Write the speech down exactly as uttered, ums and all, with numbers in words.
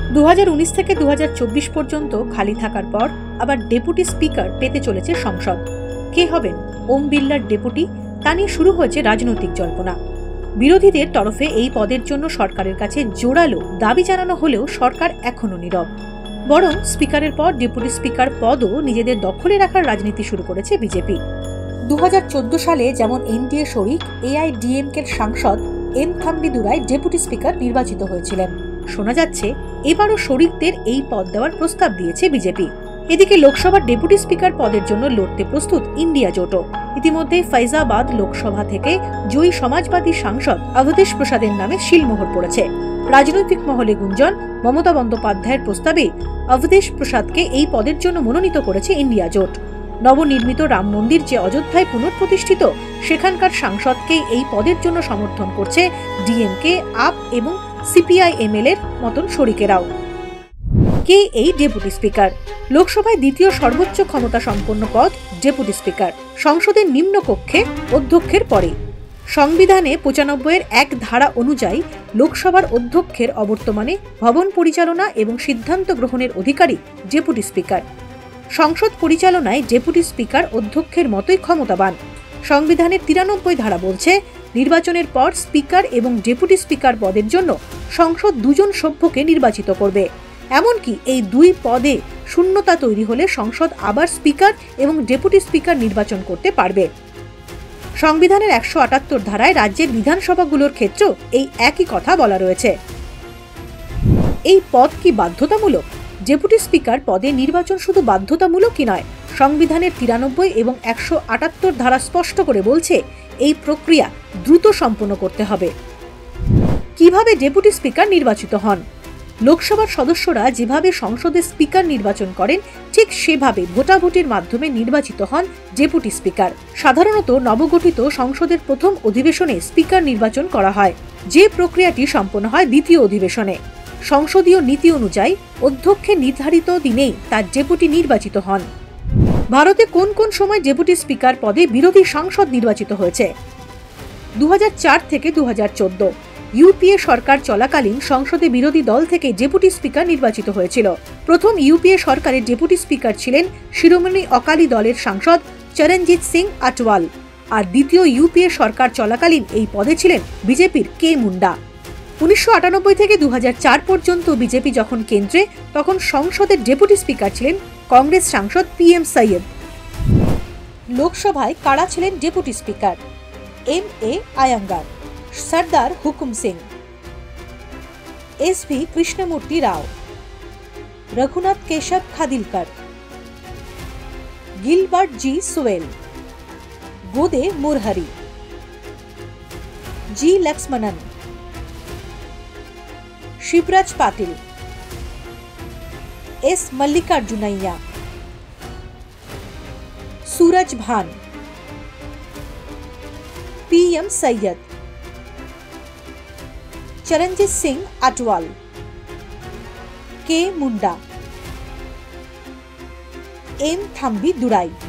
দু হাজার উনিশ থেকে দু হাজার চব্বিশ পর্যন্ত খালি থাকার পর আবার ডেপুটি স্পিকার পেতে চলেছে সংসদ। কে হবেন ওম বিড়লার ডেপুটি, তা নিয়ে শুরু হয়েছে রাজনৈতিক জল্পনা। বিরোধীদের তরফে এই পদের জন্য সরকারের কাছে জোরালো দাবি জানানো হলেও সরকার এখনো নীরব। বরং স্পিকারের পর ডেপুটি স্পিকার পদও নিজেদের দখলে রাখার রাজনীতি শুরু করেছে বিজেপি। দু হাজার চোদ্দ সালে যেমন এনডিএ শরিক এআইডিএমকের সাংসদ এম থাম্বিদুরাই ডেপুটি স্পিকার নির্বাচিত হয়েছিলেন। শোনা যাচ্ছে এবারও শরিকদের এই পদ দেওয়ার প্রস্তাব দিয়েছে বিজেপি। এদিকে লোকসভার ডেপুটি স্পিকার পদের জন্য লড়তে প্রস্তুত ইন্ডিয়া জোটও। ইতিমধ্যে ফৈজাবাদ লোকসভা থেকে জয়ী সমাজবাদী সাংসদ অবধেশ প্রসাদের নামে শিলমোহর পড়েছে। রাজনৈতিক মহলে গুঞ্জন, মমতা বন্দ্যোপাধ্যায়ের প্রস্তাবে অবধেশ প্রসাদকে এই পদের জন্য মনোনীত করেছে ইন্ডিয়া জোট। নবনির্মিত রাম মন্দির যে অযোধ্যায় পুনঃপ্রতিষ্ঠিত, সেখানকার সাংসদকেই এই পদের জন্য সমর্থন করছে ডিএমকে, আপ এবং সিপিআইএমএল এর মতন শরিকেরাও। কে এই ডেপুটি স্পিকার? লোকসভায় দ্বিতীয় সর্বোচ্চ ক্ষমতা সম্পন্ন পদ ডেপুটি স্পিকার, সংসদের নিম্ন কক্ষে অধ্যক্ষের পরে। সংবিধানে পঁচানব্বই এর এক ধারা অনুযায়ী লোকসভার অধ্যক্ষের অবর্তমানে ভবন পরিচালনা এবং সিদ্ধান্ত গ্রহণের অধিকারী ডেপুটি স্পিকার। সংসদ পরিচালনায় ডেপুটি স্পিকার অধ্যক্ষের মতোই ক্ষমতাবান। সংবিধানের তিরানব্বই ধারা বলছে, নির্বাচনের পর স্পিকার এবং ডেপুটি স্পিকার পদের জন্য সংসদ দুজন সভ্যকে নির্বাচিত করবে। এমনকি এই দুই পদে শূন্যতা তৈরি হলে সংসদ আবার স্পিকার এবং ডেপুটি স্পিকার নির্বাচন করতে পারবে। সংবিধানের একশো আটাত্তর ধারায় রাজ্যের বিধানসভাগুলোর ক্ষেত্রেও এই একই কথা বলা রয়েছে। এই পদ কি বাধ্যতামূলক? ডেপুটি স্পিকার পদে নির্বাচন শুধু বাধ্যতামূলক কি নয়, সংবিধানের তিরানব্বই এবং একশো আটাত্তর ধারা স্পষ্ট করে বলছে এই প্রক্রিয়া দ্রুত সম্পন্ন করতে হবে। কিভাবে ডেপুটি স্পিকার নির্বাচিত হন? লোকসভার সদস্যরা যেভাবে সংসদে স্পিকার নির্বাচন করেন, ঠিক সেভাবে ভোটাভুটির মাধ্যমে নির্বাচিত হন ডেপুটি স্পিকার। সাধারণত নবগঠিত সংসদের প্রথম অধিবেশনে স্পিকার নির্বাচন করা হয়, যে প্রক্রিয়াটি সম্পন্ন হয় দ্বিতীয় অধিবেশনে। সংসদীয় নীতি অনুযায়ী অধ্যক্ষের নির্ধারিত দিনেই তার ডেপুটি নির্বাচিত হন। ভারতে কোন কোন সময় ডেপুটি স্পিকার পদে বিরোধী সাংসদ নির্বাচিত হয়েছে? দু হাজার চার থেকে দু হাজার চোদ্দ ইউপিএ সরকার চলাকালীন সংসদে বিরোধী দল থেকে ডেপুটি স্পিকার নির্বাচিত হয়েছিল। প্রথম ইউপিএ সরকারের ডেপুটি স্পিকার ছিলেন শিরোমণি অকালি দলের সাংসদ চরণজিৎ সিং আটওয়াল, আর দ্বিতীয় ইউপিএ সরকার চলাকালীন এই পদে ছিলেন বিজেপির কে মুন্ডা। উনিশশো আটানব্বই থেকে দু হাজার চার পর্যন্ত বিজেপি যখন কেন্দ্রে, তখন সংসদের ডেপুটি স্পিকার ছিলেন কংগ্রেস সাংসদ পি এম সৈয়দ। লোকসভায় কারা ছিলেন deputy speaker? M A Ayyangar, Sardar Hukam Singh, S V Krishnamurthy Rao, Raghunath Keshav Khadilkar, Gilbert G Swell, Gode Murahari, G Lakshmanan, Shivraj Patil, S Mallikarjunaiah, Suraj Bhan, P M Sayeed, Charanjit Singh Atwal, K Munda, M थाम्बी Durai.